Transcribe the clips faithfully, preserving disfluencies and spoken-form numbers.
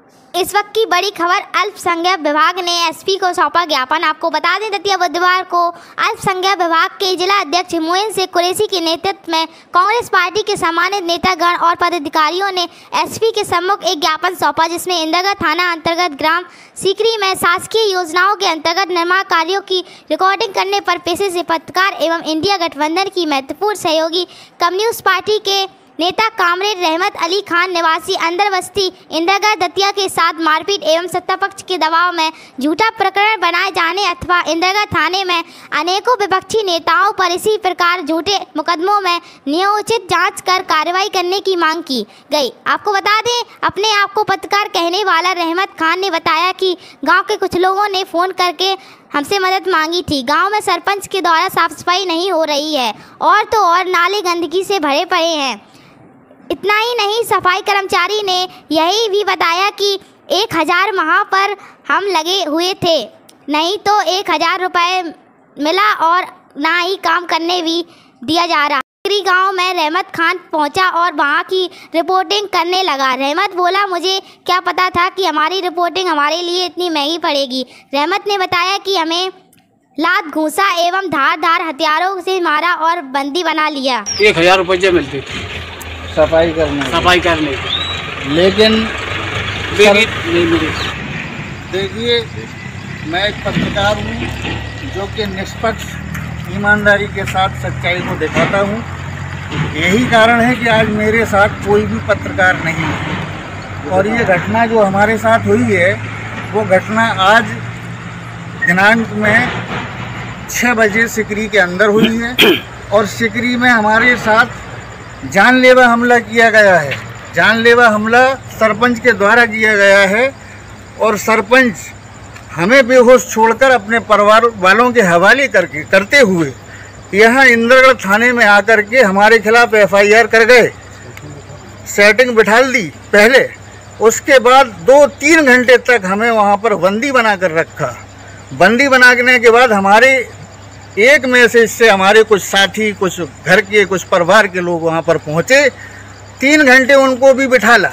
इस वक्त की बड़ी खबर, अल्पसंख्यक विभाग ने एसपी को सौंपा ज्ञापन। आपको बता दें दतिया बुधवार को अल्पसंख्यक विभाग के जिला अध्यक्ष मोइन शेख कुरैशी के नेतृत्व में कांग्रेस पार्टी के सम्मानित नेतागण और पदाधिकारियों ने एसपी के सम्मुख एक ज्ञापन सौंपा, जिसमें इंद्रगढ़ थाना अंतर्गत ग्राम सीकरी में शासकीय योजनाओं के अंतर्गत निर्माण कार्यों की रिकॉर्डिंग करने पर पेशे से पत्रकार एवं इंडिया गठबंधन की महत्वपूर्ण सहयोगी कम्युनिस्ट पार्टी के नेता कामरेड रहमत अली खान निवासी अंदर बस्ती इंद्रगढ़ दतिया के साथ मारपीट एवं सत्तापक्ष के दबाव में झूठा प्रकरण बनाए जाने अथवा इंद्रगढ़ थाने में अनेकों विपक्षी नेताओं पर इसी प्रकार झूठे मुकदमों में न्यायोचित जांच कर कार्रवाई करने की मांग की गई। आपको बता दें, अपने आप को पत्रकार कहने वाला रहमत खान ने बताया कि गाँव के कुछ लोगों ने फ़ोन करके हमसे मदद मांगी थी। गांव में सरपंच के द्वारा साफ सफाई नहीं हो रही है और तो और नाले गंदगी से भरे पड़े हैं। इतना ही नहीं, सफाई कर्मचारी ने यही भी बताया कि एक हज़ार माह पर हम लगे हुए थे, नहीं तो एक हज़ार रुपये मिला और ना ही काम करने भी दिया जा रहा। सीकरी गांव में रहमत खान पहुंचा और वहां की रिपोर्टिंग करने लगा। रहमत बोला, मुझे क्या पता था कि हमारी रिपोर्टिंग हमारे लिए इतनी महंगी पड़ेगी। रहमत ने बताया कि हमें लात घूंसा एवं धार धार हथियारों से मारा और बंदी बना लिया। एक हज़ार रुपये मिलते थे सफाई करने सफाई करने लेकिन नहीं मिली। देखिए, मैं एक पत्रकार हूँ जो कि निष्पक्ष ईमानदारी के साथ सच्चाई को दिखाता हूँ। यही कारण है कि आज मेरे साथ कोई भी पत्रकार नहीं है और ये घटना जो हमारे साथ हुई है वो घटना आज दिनांक में छः बजे सिकरी के अंदर हुई है और सिकरी में हमारे साथ जानलेवा हमला किया गया है। जानलेवा हमला सरपंच के द्वारा किया गया है और सरपंच हमें बेहोश छोड़कर अपने परिवार वालों के हवाले करके करते हुए यहाँ इंद्रगढ़ थाने में आकर के हमारे खिलाफ एफआईआर कर गए, सेटिंग बिठा दी पहले। उसके बाद दो तीन घंटे तक हमें वहाँ पर बंदी बना कर रखा। बंदी बनाने के बाद हमारे एक मैसेज से हमारे कुछ साथी, कुछ घर के, कुछ परिवार के लोग वहाँ पर पहुँचे। तीन घंटे उनको भी बिठाला।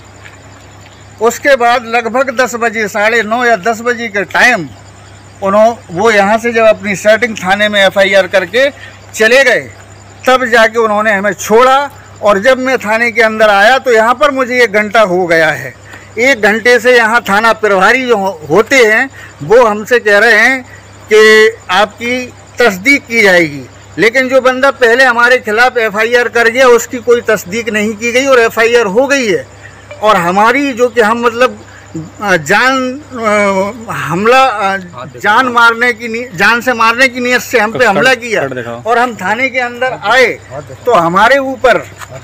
उसके बाद लगभग दस बजे, साढ़े नौ या दस बजे के टाइम उन्होंने वो यहाँ से जब अपनी सेटिंग थाने में एफआईआर करके चले गए, तब जाके उन्होंने हमें छोड़ा। और जब मैं थाने के अंदर आया तो यहाँ पर मुझे एक घंटा हो गया है। एक घंटे से यहाँ थाना प्रभारी जो होते हैं वो हमसे कह रहे हैं कि आपकी तस्दीक की जाएगी, लेकिन जो बंदा पहले हमारे खिलाफ एफआईआर कर गया उसकी कोई तस्दीक नहीं की गई और एफआईआर हो गई है। और हमारी जो कि हम मतलब जान हमला जान मारने की जान से मारने की नीयत से हम पे हमला किया और हम थाने के अंदर आए तो हमारे ऊपर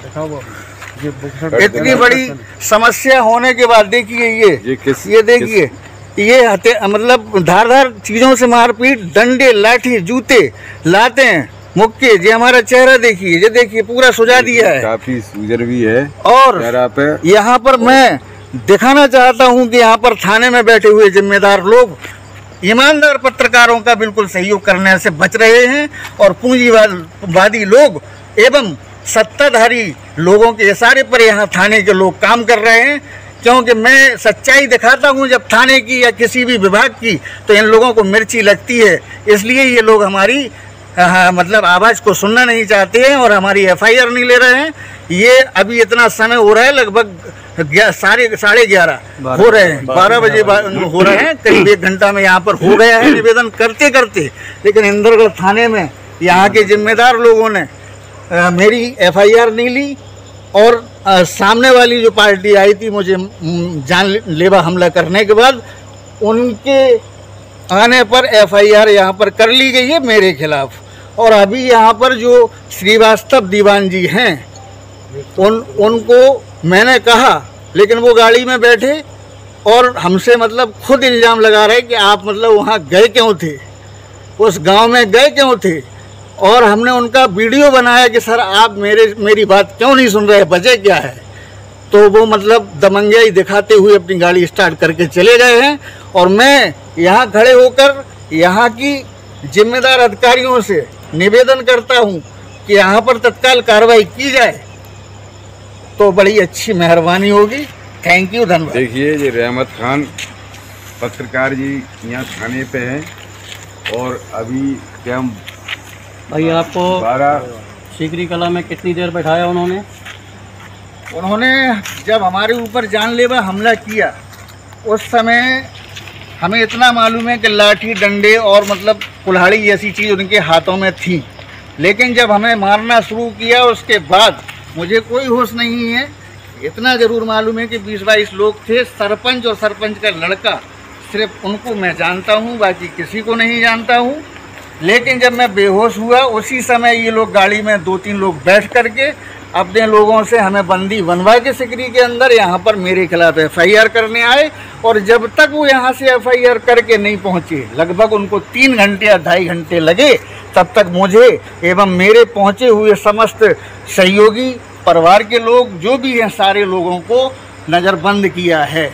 इतनी बड़ी समस्या होने के बाद देखिए ये ये देखिए ये मतलब धार धार चीज़ों से मारपीट, डंडे, लाठी, जूते लाते हैं, मुक्के। ये हमारा चेहरा देखिए, ये देखिए पूरा सुझा दिया है, काफी सूजन भी है और पे। यहाँ पर मैं दिखाना चाहता हूँ कि यहाँ पर थाने में बैठे हुए जिम्मेदार लोग ईमानदार पत्रकारों का बिल्कुल सहयोग करने से बच रहे हैं और पूंजीवादी लोग एवं सत्ताधारी लोगों के इशारे पर यहाँ थाने के लोग काम कर रहे हैं। क्योंकि मैं सच्चाई दिखाता हूँ जब थाने की या किसी भी विभाग की, तो इन लोगों को मिर्ची लगती है। इसलिए ये लोग हमारी आ, मतलब आवाज़ को सुनना नहीं चाहते हैं और हमारी एफआईआर नहीं ले रहे हैं। ये अभी इतना समय हो रहा है, लगभग साढ़े साढ़े ग्यारह हो रहे हैं, बारह बजे हो रहे हैं, करीब एक घंटा में यहाँ पर हो गया है निवेदन करते करते। लेकिन इंद्रगढ़ थाने में यहाँ के जिम्मेदार लोगों ने आ, मेरी एफआईआर नहीं ली और आ, सामने वाली जो पार्टी आई थी मुझे जानलेवा हमला करने के बाद उनके आने पर एफआईआर यहाँ पर कर ली गई है मेरे खिलाफ। और अभी यहाँ पर जो श्रीवास्तव दीवान जी हैं उन उनको मैंने कहा, लेकिन वो गाड़ी में बैठे और हमसे मतलब खुद इल्ज़ाम लगा रहे कि आप मतलब वहाँ गए क्यों थे, उस गांव में गए क्यों थे। और हमने उनका वीडियो बनाया कि सर आप मेरे मेरी बात क्यों नहीं सुन रहे, वजह क्या है। तो वो मतलब दमंगियाई दिखाते हुए अपनी गाड़ी स्टार्ट करके चले गए हैं और मैं यहाँ खड़े होकर यहाँ की जिम्मेदार अधिकारियों से निवेदन करता हूँ कि यहाँ पर तत्काल कार्रवाई की जाए तो बड़ी अच्छी मेहरबानी होगी। थैंक यू, धन्यवाद। देखिए, ये रहमत खान पत्रकार जी यहाँ थाने पे हैं और अभी क्या हम भाई आपको बारह सीकरी कला में कितनी देर बैठाया उन्होंने? उन्होंने जब हमारे ऊपर जानलेवा हमला किया उस समय हमें इतना मालूम है कि लाठी डंडे और मतलब कुल्हाड़ी जैसी चीज़ उनके हाथों में थी, लेकिन जब हमें मारना शुरू किया उसके बाद मुझे कोई होश नहीं है। इतना ज़रूर मालूम है कि बीस बाईस लोग थे, सरपंच और सरपंच का लड़का, सिर्फ उनको मैं जानता हूँ, बाकी किसी को नहीं जानता हूँ। लेकिन जब मैं बेहोश हुआ उसी समय ये लोग गाड़ी में दो तीन लोग बैठ करके अपने लोगों से हमें बंदी बनवा के सिकरी के अंदर यहाँ पर मेरे खिलाफ एफ आई आर करने आए। और जब तक वो यहाँ से एफ आई आर करके नहीं पहुँचे, लगभग उनको तीन घंटे या ढाई घंटे लगे, तब तक मुझे एवं मेरे पहुँचे हुए समस्त सहयोगी परिवार के लोग जो भी हैं सारे लोगों को नज़रबंद किया है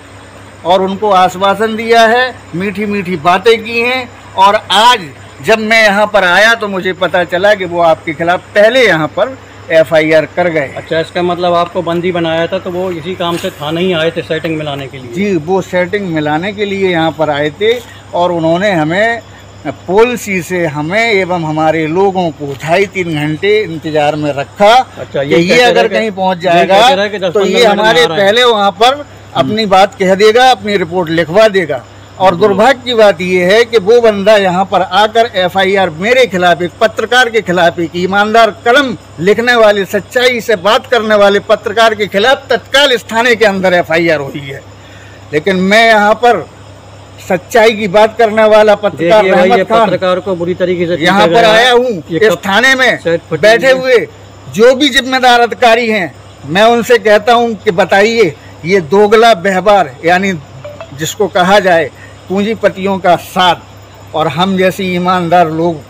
और उनको आश्वासन दिया है, मीठी मीठी बातें की हैं। और आज जब मैं यहाँ पर आया तो मुझे पता चला कि वो आपके खिलाफ पहले यहाँ पर एफ आई आर कर गए। अच्छा, इसका मतलब आपको बंदी बनाया था तो वो इसी काम से थाने ही आए थे सेटिंग मिलाने के लिए? जी, वो सेटिंग मिलाने के लिए यहाँ पर आए थे और उन्होंने हमें पॉलिसी से हमें एवं हमारे लोगों को ढाई तीन घंटे इंतजार में रखा। अच्छा, ये, ये अगर कहीं पहुँच जाएगा तो ये हमारे पहले वहाँ पर अपनी बात कह देगा, अपनी रिपोर्ट लिखवा देगा। और दुर्भाग्य की बात यह है कि वो बंदा यहाँ पर आकर एफ आई आर मेरे खिलाफ, एक पत्रकार के खिलाफ, एक ईमानदार कलम लिखने वाले, सच्चाई से बात करने वाले पत्रकार के खिलाफ तत्काल इस थाने के अंदर एफ आई आर हुई है। लेकिन मैं यहाँ पर सच्चाई की बात करने वाला पत्रकार रहमत खान पत्रकार को बुरी तरीके से यहाँ पर आया हूँ। इस थाने में बैठे हुए जो भी जिम्मेदार अधिकारी हैं, मैं उनसे कहता हूँ कि बताइए, ये दोगला व्यवहार यानी जिसको कहा जाए पूंजीपतियों का साथ और हम जैसे ईमानदार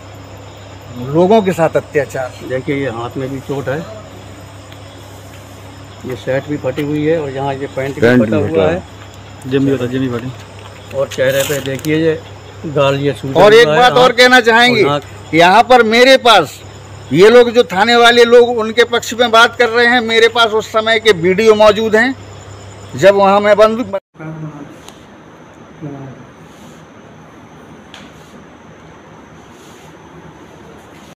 लोग लोगों के साथ अत्याचार। देखिए, ये हाथ में भी चोट है, ये शर्ट भी फटी हुई है और यहाँ ये पैंट भी फटा हुआ है, जमी होता जमी फटी, और चेहरे पे देखिए ये गाल ये सूजा। और एक बात और कहना चाहेंगे, यहाँ पर मेरे पास ये लोग जो थाने वाले लोग उनके पक्ष में बात कर रहे हैं, मेरे पास उस समय के वीडियो मौजूद हैं जब वहाँ मैं बंदूक